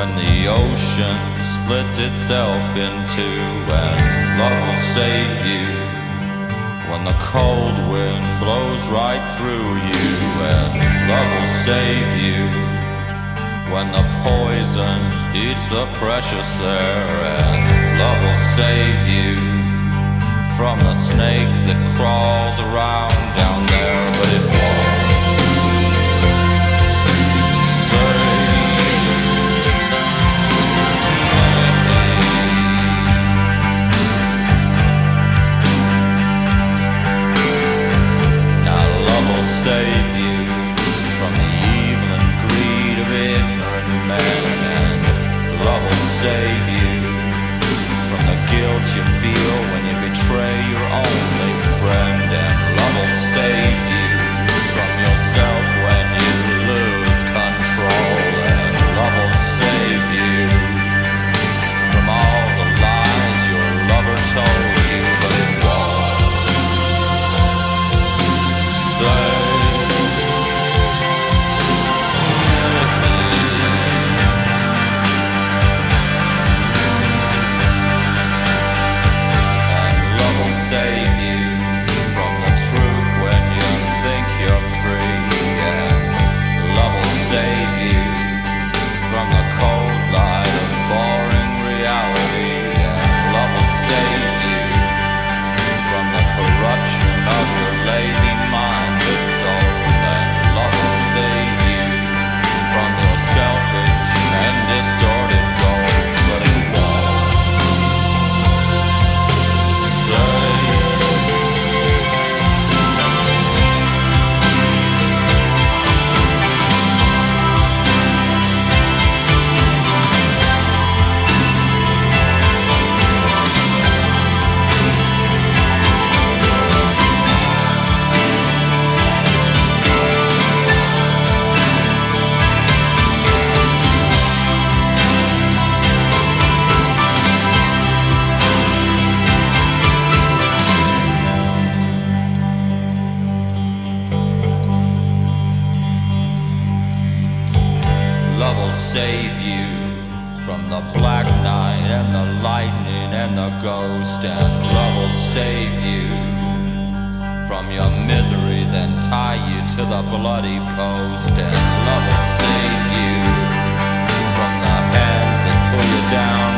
when the ocean splits itself in two, and love will save you when the cold wind blows right through you, and love will save you when the poison eats the precious air, and love will save you from the snake that crawls around down there, but it won't save you from the evil and greed of ignorant men, and love will save you from the guilt you feel when you betray your only friend, and love will save you from yourself when you lose control, and love will save you from all the lies your lover told you, but it won't save. Save you from the truth when you think you're free, and love will save you from the cold light of boring reality, and love will save you from the corruption of your lazy-minded soul, and love will save you from your selfish and distorted goals, but it won't save. Love will save you from the black night and the lightning and the ghost, and love will save you from your misery, then tie you to the bloody post, and love will save you from the hands that pull you down